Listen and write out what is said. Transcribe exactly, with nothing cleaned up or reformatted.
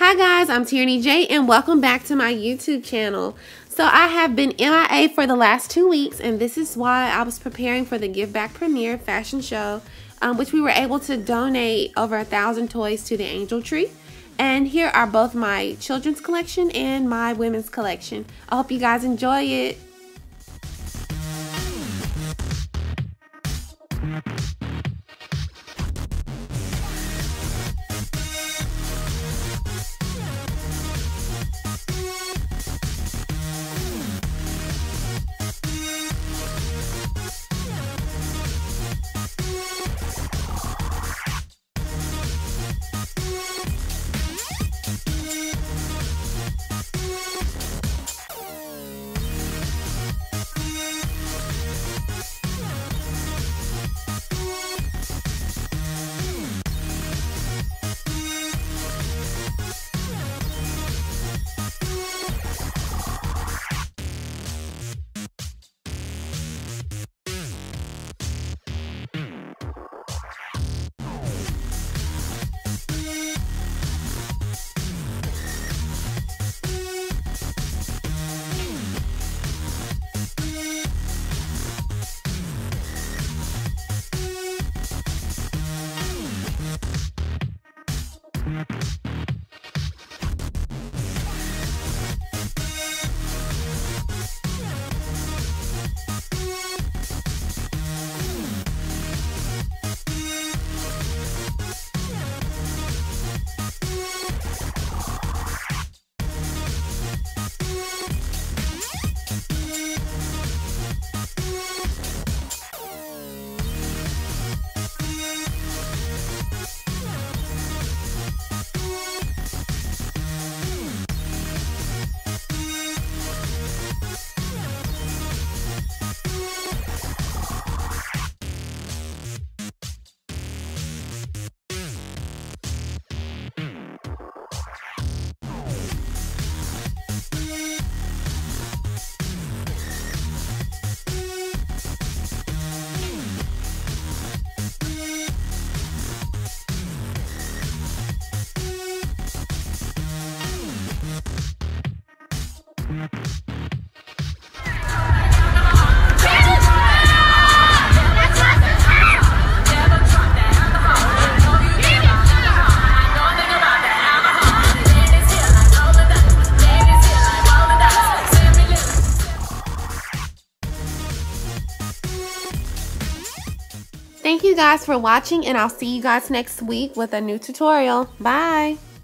Hi guys, I'm Teiraneyj and welcome back to my YouTube channel. So I have been M I A for the last two weeks and this is why I was preparing for the Giveback premiere fashion show, um, which we were able to donate over a thousand toys to the Angel Tree. And here are both my children's collection and my women's collection. I hope you guys enjoy it. Thank you guys for watching and I'll see you guys next week with a new tutorial. Bye!